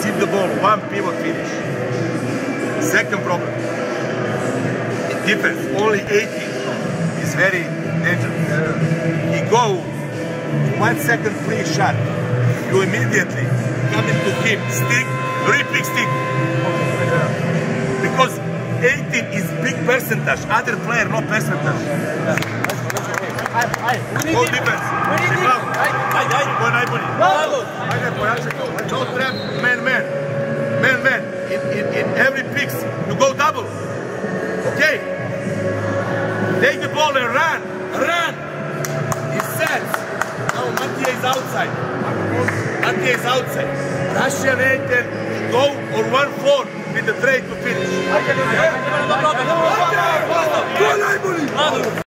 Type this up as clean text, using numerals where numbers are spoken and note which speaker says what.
Speaker 1: receive the ball, one pivot finish. Second problem, defense, only 18 is very dangerous. He go 1 second free shot, you immediately come into him, stick, ripping stick. Because 18 is big percentage, other player no percentage. Go defense. Don't trap man. In every picks, you go double. Okay? Take the ball and run. He sets. Now Mattia is outside. Russian 8 go or 1-4 with the trade to finish.